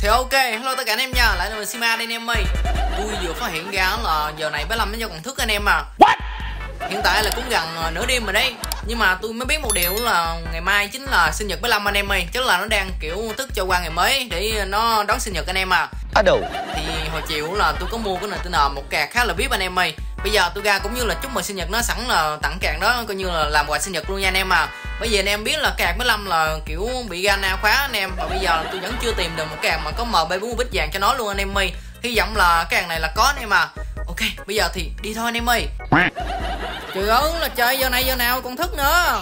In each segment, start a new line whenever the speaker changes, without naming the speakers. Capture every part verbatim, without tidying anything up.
Thì ok, hello tất cả anh em nha, lại là mình Sima đây anh em ơi. Tôi vừa phát hiện ra là giờ này bé Lâm nó do còn thức anh em à. What? Hiện tại là cũng gần nửa đêm rồi đấy. Nhưng mà tôi mới biết một điều là ngày mai chính là sinh nhật bé Lâm anh em ơi. Chắc là nó đang kiểu thức cho qua ngày mới để nó đón sinh nhật anh em à.
Ở đâu?
Thì hồi chiều là tôi có mua cái en tê en một card khá là vip anh em ơi. Bây giờ tôi ra cũng như là chúc mừng sinh nhật nó, sẵn là tặng card đó coi như là làm quà sinh nhật luôn nha anh em à. Bởi vì anh em biết là card bé Lâm là kiểu bị Gana khóa anh em, và bây giờ tôi vẫn chưa tìm được một card mà có em bê bốn mươi bit vàng cho nó luôn anh em ơi. Hy vọng là cái card này là có anh em à. Ok, bây giờ thì đi thôi anh em ơi. Trời ơi là trời, giờ này giờ nào còn thức nữa.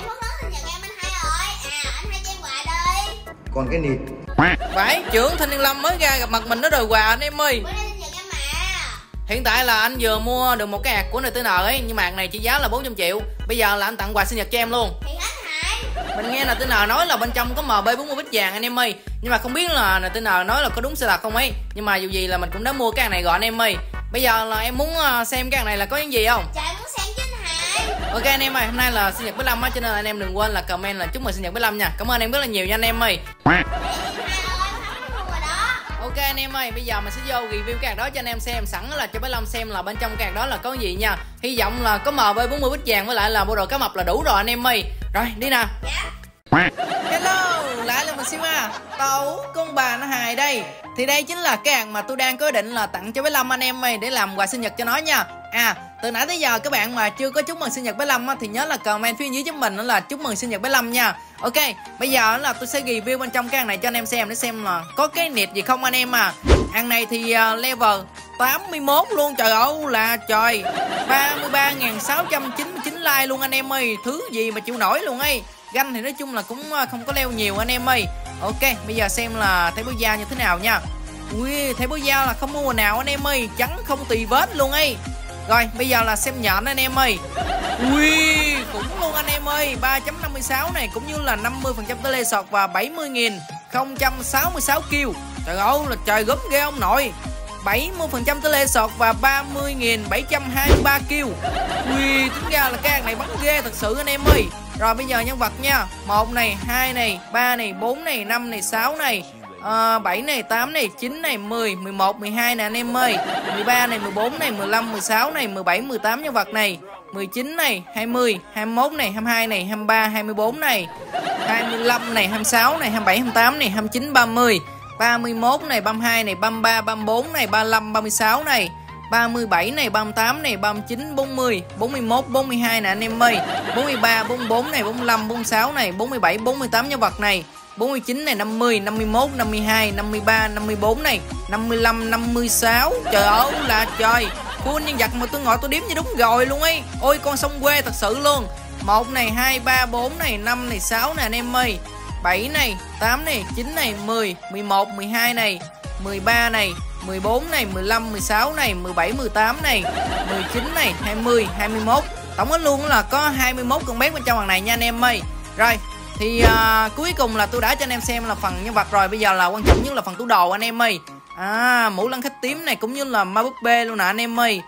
Còn cái nịt
Phải, trưởng Thanh Niên Lâm mới ra gặp mặt mình nó đòi quà anh em ơi. Hiện tại là anh vừa mua được một cái hạt của en tê en ấy, nhưng mà hạt này chỉ giá là bốn trăm triệu. Bây giờ là anh tặng quà sinh nhật cho em luôn. Mình nghe en tê en nói là bên trong có em bê bốn mươi bit vàng anh em ơi. Nhưng mà không biết là en tê en nói là có đúng sự thật không ấy. Nhưng mà dù gì là mình cũng đã mua cái hạt này rồi anh em ơi. Bây giờ là em muốn xem cái hạt này là có những gì không?
Trời, muốn xem chứ anh Hải.
Ok anh em ơi, hôm nay là sinh nhật bé Lâm á, cho nên là anh em đừng quên là comment là chúc mừng sinh nhật bé Lâm nha. Cảm ơn em rất là nhiều nha anh em ơi. Ok anh em ơi, bây giờ mình sẽ vô review cái hạt đó cho anh em xem, sẵn là cho bé Lâm xem là bên trong cái hạt đó là có gì nha. Hy vọng là có em bê bốn mươi bit vàng với lại là bộ đồ cá mập là đủ rồi anh em ơi. Rồi đi nào. Hello, lại là mình Sima, tấu con bà nó hài đây. Thì đây chính là cái hạt mà tôi đang có ý định là tặng cho bé Lâm anh em ơi, để làm quà sinh nhật cho nó nha. À, từ nãy tới giờ các bạn mà chưa có chúc mừng sinh nhật bé Lâm á, thì nhớ là comment phía dưới giúp mình là chúc mừng sinh nhật bé Lâm nha. Ok, bây giờ là tôi sẽ review bên trong cái hạt này cho anh em xem, để xem là có cái nịt gì không anh em à. Hạt này thì uh, level tám mươi mốt luôn, trời ơi là trời. ba mươi ba nghìn sáu trăm chín mươi chín like luôn anh em ơi, thứ gì mà chịu nổi luôn ấy. Ganh thì nói chung là cũng không có leo nhiều anh em ơi. Ok, bây giờ xem là thấy bố dao như thế nào nha. Ui, thấy bố dao là không mua mùa nào anh em ơi, trắng không tì vết luôn ấy. Rồi, bây giờ là xem nhện anh em ơi. Ui, cũng luôn anh em ơi, ba chấm năm mươi sáu này cũng như là năm mươi phần trăm tele sọt và bảy mươi nghìn không trăm sáu mươi sáu kill. Trời ơi là trời, gớm ghê ông nội. bảy mươi phần trăm tele sọt và ba mươi nghìn bảy trăm hai mươi ba kill. Ui, tính ra là cái hạt này bắn ghê thật sự anh em ơi. Rồi bây giờ nhân vật nha. Một này, hai này, ba này, bốn này, năm này, sáu này, à, bảy này, tám này, chín này, mười, mười một, mười hai nè anh em ơi. mười ba này, mười bốn này, mười lăm, mười sáu này, mười bảy, mười tám nhân vật này. mười chín này, hai mươi, hai mươi mốt này, hai mươi hai này, hai mươi ba, hai mươi bốn này, hai mươi lăm này, hai mươi sáu này, hai mươi bảy, hai mươi tám này, hai mươi chín, ba mươi, ba mươi mốt này, ba mươi hai này, ba mươi ba, ba mươi bốn này, ba mươi lăm, ba mươi sáu này, ba mươi bảy này, ba mươi tám này, ba mươi chín, bốn mươi, bốn mươi mốt, bốn mươi hai nè anh em ơi. bốn mươi ba, bốn mươi bốn này, bốn mươi lăm, bốn mươi sáu này, bốn mươi bảy, bốn mươi tám nhân vật này. bốn mươi chín này, năm mươi, năm mươi mốt, năm mươi hai, năm mươi ba, năm mươi bốn này, năm mươi lăm, năm mươi sáu. Trời ơi là trời, full nhân vật mà tôi ngồi tôi đếm như đúng rồi luôn ấy. Ôi con sông quê thật sự luôn. Một này, hai, ba, bốn này, năm này, sáu nè anh em ơi. bảy này, tám này, chín này, mười, mười một, mười hai này, mười ba này, mười bốn này, mười lăm, mười sáu này, mười bảy, mười tám này, mười chín này, hai mươi, hai mươi mốt. Tổng hết luôn là có hai mươi mốt con bé bên trong hàng này nha anh em ơi. Rồi, thì uh, cuối cùng là tôi đã cho anh em xem là phần nhân vật rồi. Bây giờ là quan trọng nhất là phần tủ đồ anh em ơi. À, mũ lân khách tím này cũng như là ma búp bê luôn nè anh em ơi.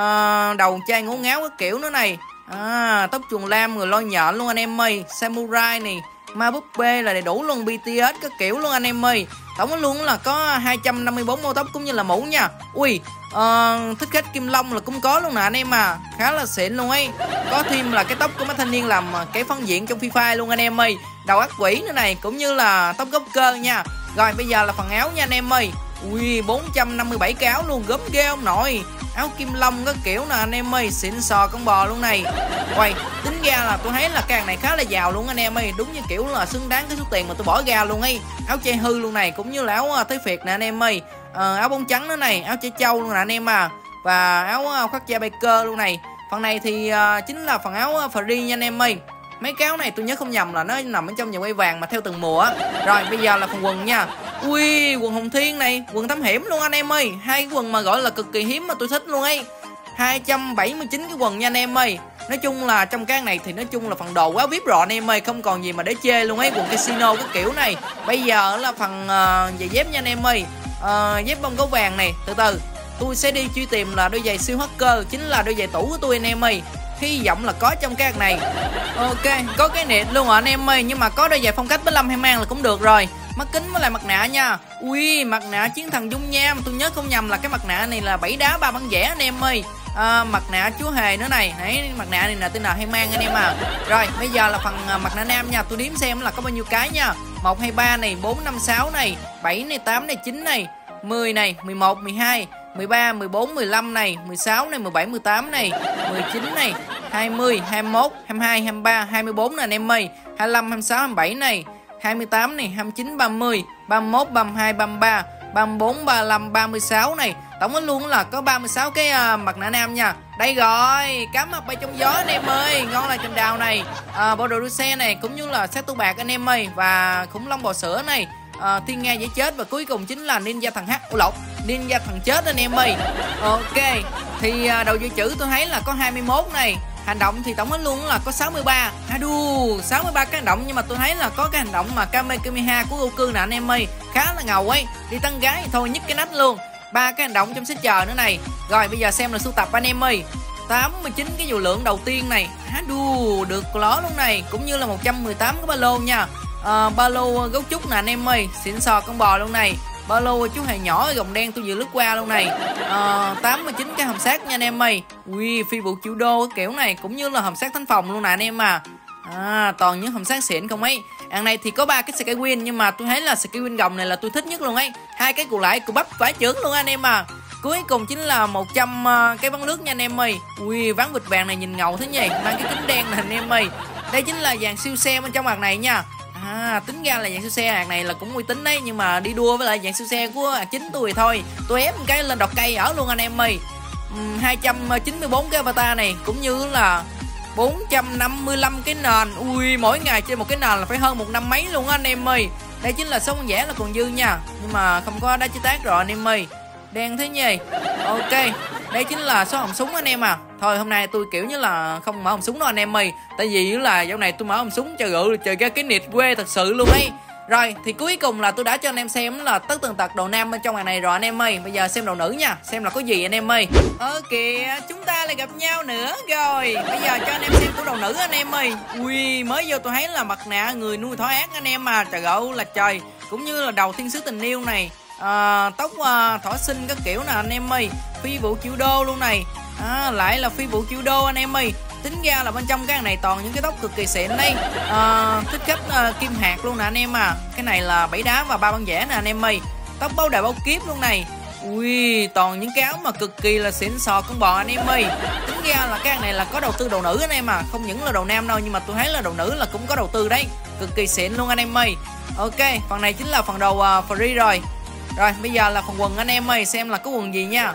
À, đầu trai ngố ngáo cái kiểu nữa này. À, tóc chuồn lam người lôi nhện luôn anh em ơi. Samurai này, ma búp bê là đầy đủ luôn, bê tê ét các kiểu luôn anh em ơi. Tổng luôn là có hai trăm năm mươi tư mô tóc cũng như là mũ nha. Ui, uh, thích khách kim long là cũng có luôn nè anh em à, khá là xịn luôn ấy. Có thêm là cái tóc của mấy thanh niên làm cái phân diện trong Free Fire luôn anh em ơi. Đầu ác quỷ nữa này, cũng như là tóc gốc cơ nha. Rồi bây giờ là phần áo nha anh em ơi. Ui, bốn trăm năm mươi bảy cái áo luôn, gớm ghê ông nội. Áo kim long các kiểu nè anh em ơi, xịn sò con bò luôn này. Quay, tính ra là tôi thấy là cái hàng này khá là giàu luôn anh em ơi, đúng như kiểu là xứng đáng cái số tiền mà tôi bỏ ra luôn ấy. Áo chơi hư luôn này, cũng như là áo tới phiệt nè anh em ơi. À, áo bóng trắng nữa này, áo chơi trâu luôn nè anh em à. Và áo khoác da biker luôn này. Phần này thì uh, chính là phần áo free nha anh em ơi. Mấy cái áo này tôi nhớ không nhầm là nó nằm ở trong vòng quay vàng mà theo từng mùa. Rồi bây giờ là phần quần nha. Ui, quần Hồng Thiên này, quần thám hiểm luôn anh em ơi. Hai cái quần mà gọi là cực kỳ hiếm mà tôi thích luôn ấy. Hai trăm bảy mươi chín cái quần nha anh em ơi. Nói chung là trong cái này thì nói chung là phần đồ quá vip rồi anh em ơi, không còn gì mà để chê luôn ấy. Quần casino cái kiểu này. Bây giờ là phần uh, giày dép nha anh em ơi. uh, Dép bông gấu vàng này. Từ từ tôi sẽ đi truy tìm là đôi giày siêu hacker, chính là đôi giày tủ của tôi anh em ơi. Hy vọng là có trong cái hạt này. Ok, có cái nịt luôn rồi anh em ơi. Nhưng mà có đôi giày phong cách bé Lâm hay mang là cũng được rồi. mắt kính với lại mặt nạ nha. Ui, mặt nạ chiến thần dung nham, tôi nhớ không nhầm là cái mặt nạ này là bảy đá ba băng vẽ anh em ơi. À, mặt nạ chúa hề nữa này. Đấy, mặt nạ này là tên nào hay mang anh em à. Rồi bây giờ là phần uh, mặt nạ nam nha. Tôi đếm xem là có bao nhiêu cái nha. Một, hai, ba này, bốn, năm, sáu này, bảy này, tám này, chín này, mười này, mười một, mười hai, mười ba, mười bốn, mười lăm này, mười sáu này, mười bảy, mười tám này, mười chín này, hai mươi, hai mươi mốt, hai mươi hai, hai mươi ba, hai mươi bốn nè anh em ơi. Hai mươi lăm, hai mươi sáu, hai mươi bảy này, hai mươi tám này, hai mươi chín, ba mươi, ba mươi mốt, ba mươi hai, ba mươi ba, ba mươi bốn, ba mươi lăm, ba mươi sáu này. Tổng hết luôn là có ba mươi sáu cái uh, mặt nạ nam nha. Đây rồi, cá mập bay trong gió anh em ơi, ngon là chành đào này, à, bộ đồ đua xe này, cũng như là sát tu bạc anh em ơi, và khủng long bò sữa này, à, thiên nga dễ chết, và cuối cùng chính là ninja thằng hắc, lột ninja thằng chết anh em ơi. Ok, thì à, đầu dự trữ tôi thấy là có hai mươi mốt này. Hành động thì tổng hết luôn là có sáu mươi ba. Hadu, sáu mươi ba cái hành động, nhưng mà tôi thấy là có cái hành động mà Kamehameha của Goku nè anh em ơi, khá là ngầu ấy. Đi tăng gái thì thôi nhức cái nách luôn. Ba cái hành động trong xếp chờ nữa này. Rồi bây giờ xem là sưu tập anh em ơi. tám mươi chín cái dù lượng đầu tiên này. Hadu, được ló luôn này, cũng như là một trăm mười tám cái ba lô nha. À, ba lô gấu trúc nè anh em ơi, xịn sò con bò luôn này. Ba lô chú hề nhỏ gồng đen tôi vừa lướt qua luôn này. À, tám mươi chín cái hòm sát nha anh em ơi. Ui, phi vụ chịu đô cái kiểu này, cũng như là hòm sát thánh phòng luôn nè anh em à. À, toàn những hòm sát xịn không ấy. Ăn này thì có ba cái Skywin, nhưng mà tôi thấy là Skywin gồng này là tôi thích nhất luôn ấy. Hai cái còn lại của bắp vải trưởng luôn anh em à. Cuối cùng chính là một trăm uh, cái bắn nước nha anh em ơi. Ui, ván vịt vàng này nhìn ngầu thế nhỉ, mang cái kính đen nè anh em ơi. Đây chính là dàn siêu xe bên trong hạt này nha. À, tính ra là dạng siêu xe hạt này là cũng uy tín đấy, nhưng mà đi đua với lại dạng siêu xe của hạt chính tôi thì thôi, tôi ép một cái lên đọt cây ở luôn anh em ơi. uhm, hai trăm chín mươi bốn cái avatar này, cũng như là bốn trăm năm mươi lăm cái nền. Ui, mỗi ngày trên một cái nền là phải hơn một năm mấy luôn anh em ơi. Đây chính là số con vẽ là còn dư nha, nhưng mà không có đá chế tác rồi anh em ơi, đen thế nhỉ. Ok, đây chính là số họng súng anh em à. Thôi hôm nay tôi kiểu như là không mở họng súng đâu anh em ơi, tại vì là dạo này tôi mở họng súng trời ơi trời ra cái nịt quê thật sự luôn ấy. Rồi thì cuối cùng là tôi đã cho anh em xem là tất tần tật đồ nam bên trong hàng này rồi anh em ơi. Bây giờ xem đồ nữ nha, xem là có gì anh em ơi. Ơ kìa, chúng ta lại gặp nhau nữa rồi. Bây giờ cho anh em xem của đồ nữ anh em ơi. Ui, mới vô tôi thấy là mặt nạ người nuôi thỏ ác anh em à, trời ơi là trời, cũng như là đầu thiên sứ tình yêu này, à, tóc à, thỏ xinh các kiểu nè anh em ơi. Phi vụ triệu đô luôn này, à, lại là phi vụ triệu đô anh em ơi. Tính ra là bên trong cái này toàn những cái tóc cực kỳ xịn đây, à, thích khách à, kim hạt luôn nè anh em à. Cái này là bảy đá và ba băng vẽ nè anh em ơi. Tóc báo đại báo kiếp luôn này. Ui, toàn những cái áo mà cực kỳ là xịn sò con bò anh em ơi. Tính ra là cái này là có đầu tư đồ nữ anh em à, không những là đồ nam đâu, nhưng mà tôi thấy là đồ nữ là cũng có đầu tư đấy, cực kỳ xịn luôn anh em ơi. Ok, phần này chính là phần đầu uh, free rồi. Rồi bây giờ là phần quần anh em ơi, xem là có quần gì nha.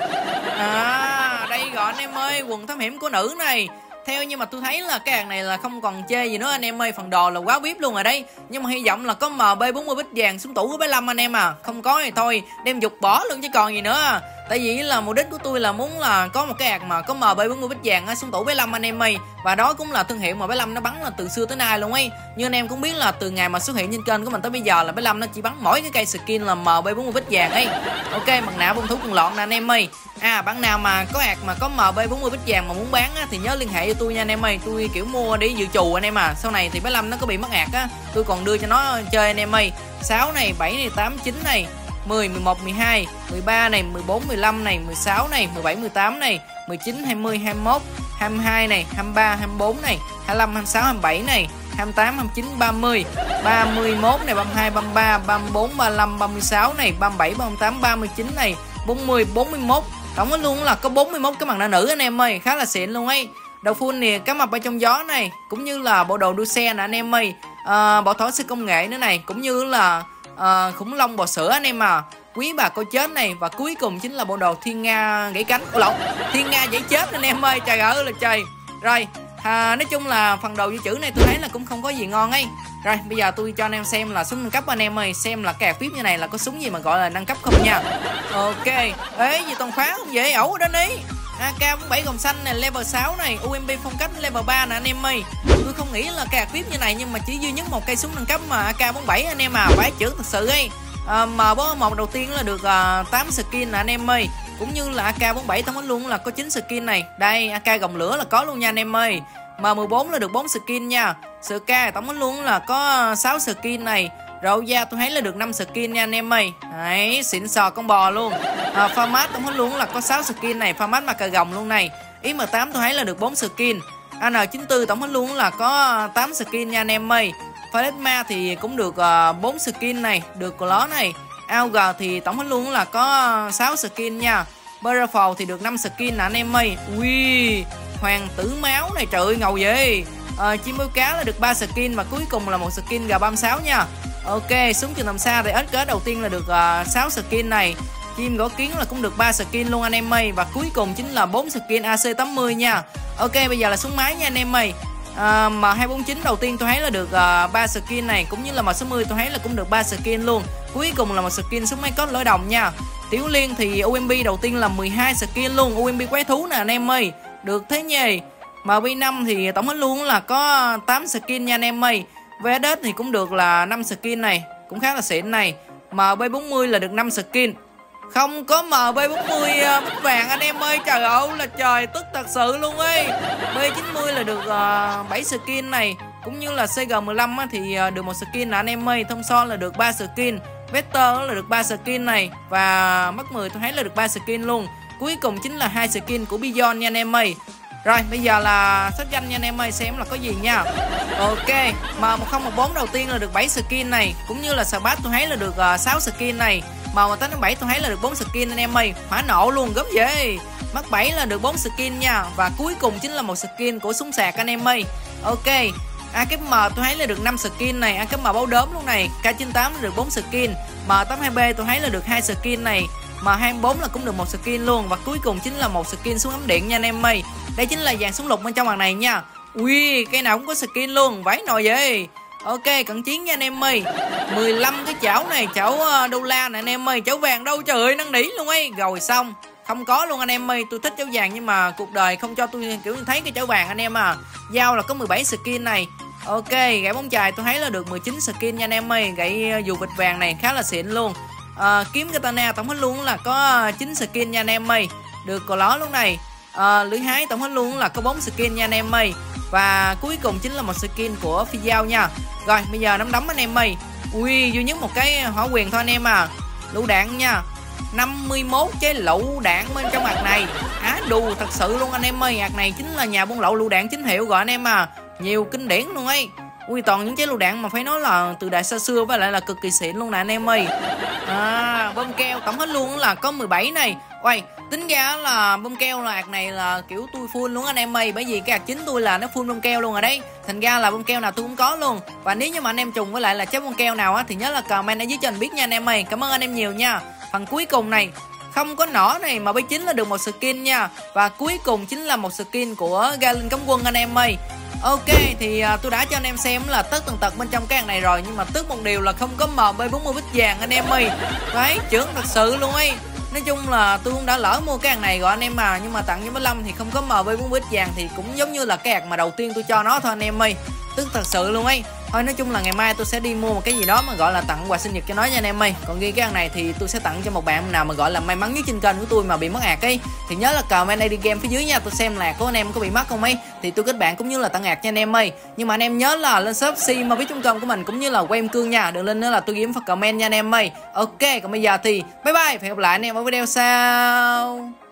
À, đây gọi anh em ơi, quần thám hiểm của nữ này. Theo nhưng mà tôi thấy là cái hàng này là không còn chê gì nữa anh em ơi, phần đồ là quá vip luôn rồi đấy. Nhưng mà hy vọng là có em bê bốn mươi bit vàng xuống tủ của bé Lâm anh em à. Không có thì thôi, đem dục bỏ luôn chứ còn gì nữa. Tại vì là mục đích của tôi là muốn là có một cái hạt mà có em bê bốn mươi bit vàng xuống tủ bé Lâm anh em ơi. Và đó cũng là thương hiệu mà bé Lâm nó bắn là từ xưa tới nay luôn ấy. Như anh em cũng biết là từ ngày mà xuất hiện trên kênh của mình tới bây giờ là bé Lâm nó chỉ bắn mỗi cái cây skin là em bê bốn mươi bit vàng ấy. Ok, mặt nạ bông thú quần lọn nè anh em ơi. À, bạn nào mà có hạt mà có em bê bốn mươi bit vàng mà muốn bán á, thì nhớ liên hệ với tôi nha anh em ơi. Tôi kiểu mua để dự trù anh em à. Sau này thì bé Lâm nó có bị mất hạt á, tôi còn đưa cho nó chơi anh em ơi. Sáu này, bảy này, tám, chín này, mười, mười một, mười hai, mười ba này, mười bốn, mười lăm này, mười sáu này, mười bảy, mười tám này, mười chín, hai mươi, hai mươi mốt, hai mươi hai này, hai mươi ba, hai mươi bốn này, hai mươi lăm, hai mươi sáu, hai mươi bảy này, hai mươi tám, hai mươi chín, ba mươi, ba mươi mốt này, ba mươi hai, ba mươi ba, ba mươi bốn, ba mươi lăm, ba mươi sáu này, ba mươi bảy, ba mươi tám, ba mươi chín này, bốn mươi, bốn mươi mốt. Tổng hết luôn là có bốn mươi mốt cái mặt nạ nữ anh em ơi, khá là xịn luôn ấy. Đầu full nè, cá mập ở trong gió này, cũng như là bộ đồ đua xe nè anh em ơi. À, bộ thỏ sư công nghệ nữa này, cũng như là à, khủng long bò sữa anh em à. Quý bà cô chết này, và cuối cùng chính là bộ đồ thiên nga gãy cánh. Ủa lộn, thiên nga gãy chết anh em ơi, trời ơi là trời. Rồi à, nói chung là phần đầu dự trữ này tôi thấy là cũng không có gì ngon ấy. Rồi bây giờ tôi cho anh em xem là súng nâng cấp anh em ơi, xem là cái hạt vip như này là có súng gì mà gọi là nâng cấp không nha. Ok, ế gì toàn phá không dễ ẩu ở đó ní. a ca bốn bảy gồng xanh này level sáu này, u em pê phong cách level ba nè anh em ơi. Tôi không nghĩ là cái hạt vip như này, nhưng mà chỉ duy nhất một cây súng nâng cấp mà a ca bốn bảy anh em à, phải chữ thật sự ấy. À, M bốn mươi mốt đầu tiên là được uh, tám skin nè anh em ơi, cũng như là a ca bốn bảy tổng luôn là có chín skin này. Đây a ca gồng lửa là có luôn nha anh em ơi. M mười bốn là được bốn skin nha. Sờ ca tổng luôn là có sáu skin này. Râu da tôi thấy là được năm skin nha anh em ơi. Đấy, xịn sò con bò luôn. à, Farmat tôi thấy luôn là có sáu skin này. Farmat mà cà gồng luôn này. X M tám tôi thấy là được bốn skin. A N chín mươi tư tổng hết luôn là có tám skin nha anh em ơi. Plasma thì cũng được uh, bốn skin này, được ló này. a u giê thì tổng hết luôn là có sáu skin nha. Berrafall thì được năm skin nè anh em ơi. Ui, hoàng tử máu này trời ơi ngầu vậy. uh, Chim bướu cá là được ba skin và cuối cùng là một skin G ba mươi sáu nha. Ok, súng trường tầm xa thì ét ca đầu tiên là được uh, sáu skin này. Chim gỗ kiến là cũng được ba skin luôn anh em ơi. Và cuối cùng chính là bốn skin A C tám mươi nha. Ok, bây giờ là súng máy nha anh em ơi. à, M hai bốn chín đầu tiên tôi thấy là được uh, ba skin này. Cũng như là M sáu mươi tôi thấy là cũng được ba skin luôn. Cuối cùng là một skin súng máy code lỗi đồng nha. Tiểu liên thì U M B đầu tiên là mười hai skin luôn. U M B quái thú nè anh em ơi. Được thế nhỉ. M B năm thì tổng hết luôn là có tám skin nha anh em ơi. vê ét ét thì cũng được là năm skin này, cũng khá là xịn này. M B bốn mươi là được năm skin. Không có M B bốn mươi uh, vàng anh em ơi. Trời ơi là trời, tức thật sự luôn ấy. B chín mươi là được uh, bảy skin này. Cũng như là C G mười lăm á, thì uh, được một skin là anh em ơi. Thông son là được ba skin. Vector là được ba skin này. Và Mark mười tôi thấy là được ba skin luôn. Cuối cùng chính là hai skin của Beyond nha anh em ơi. Rồi bây giờ là sách danh nha anh em ơi, xem là có gì nha. Ok, M một không một bốn đầu tiên là được bảy skin này. Cũng như là Spat tôi thấy là được uh, sáu skin này. M một tám bảy tôi thấy là được bốn skin anh em ơi. Hỏa nổ luôn, gớm vậy. Mark bảy là được bốn skin nha. Và cuối cùng chính là một skin của súng sạc anh em ơi. Ok, A K M tôi thấy là được năm skin này. A K M báo đốm luôn này. K chín tám là được bốn skin. M tám hai B tôi thấy là được hai skin này. M hai bốn là cũng được một skin luôn. Và cuối cùng chính là một skin súng ấm điện nha anh em ơi. Đây chính là dàn súng lục bên trong mặt này nha. Ui, cái nào cũng có skin luôn, vãi nồi vậy. Ok, cận chiến nha anh em ơi. mười lăm cái chảo này, chảo đô la nè anh em ơi. Chảo vàng đâu trời ơi, năn nỉ luôn ấy. Rồi xong, không có luôn anh em ơi. Tôi thích chảo vàng nhưng mà cuộc đời không cho tôi kiểu như thấy cái chảo vàng anh em à. Dao là có mười bảy skin này. Ok, gậy bóng chài tôi thấy là được mười chín skin nha anh em ơi. Gậy dù vịt vàng này khá là xịn luôn. à, Kiếm katana tổng hết luôn là có chín skin nha anh em ơi. Được cò ló luôn này. à, Lưỡi hái tổng hết luôn là có bốn skin nha anh em ơi. Và cuối cùng chính là một skin của phi dao nha. Rồi bây giờ nắm đấm anh em ơi. Ui, duy nhất một cái hỏa quyền thôi anh em à. Lựu đạn nha, năm mươi mốt cái lựu đạn bên trong hạt này. Á đù thật sự luôn anh em ơi. Hạt này chính là nhà buôn lậu lựu đạn chính hiệu gọi anh em à. Nhiều kinh điển luôn ấy. Ui, toàn những trái lựu đạn mà phải nói là từ đại xa xưa, với lại là cực kỳ xịn luôn nè anh em ơi. À, bơm keo tổng hết luôn là có mười bảy này. Ui, tính ra là bơm keo là hạt này là kiểu tôi full luôn anh em ơi. Bởi vì cái hạt chính tôi là nó full bơm keo luôn rồi đấy. Thành ra là bơm keo nào tôi cũng có luôn. Và nếu như mà anh em trùng với lại là trái bơm keo nào á thì nhớ là comment ở dưới cho anh biết nha anh em ơi. Cảm ơn anh em nhiều nha. Phần cuối cùng này không có nỏ này mà B chín là được một skin nha. Và cuối cùng chính là một skin của Galen cấm quân anh em ơi. Ok, thì uh, tôi đã cho anh em xem là tất tần tật bên trong cái hàng này rồi. Nhưng mà tức một điều là không có M B bốn mươi bít vàng anh em ơi. Đấy, trưởng thật sự luôn ấy. Nói chung là tôi cũng đã lỡ mua cái hàng này rồi anh em mà. Nhưng mà tặng cho mấy Lâm thì không có M B bốn mươi bít vàng thì cũng giống như là cái hạt mà đầu tiên tôi cho nó thôi anh em ơi. Tức thật sự luôn ấy. Thôi nói chung là ngày mai tôi sẽ đi mua một cái gì đó mà gọi là tặng quà sinh nhật cho nó nha anh em ơi. Còn ghi cái hàng này thì tôi sẽ tặng cho một bạn nào mà gọi là may mắn nhất trên kênh của tôi mà bị mất ạc ấy. Thì nhớ là comment i đê game phía dưới nha. Tôi xem là của anh em có bị mất không ấy. Thì tôi kết bạn cũng như là tặng ạc nha anh em ơi. Nhưng mà anh em nhớ là lên shop simavip chấm com của mình cũng như là quay em cương nha. Đừng lên nữa là tôi ghi phần comment nha anh em ơi. Ok, còn bây giờ thì bye bye. Hẹn gặp lại anh em ở video sau.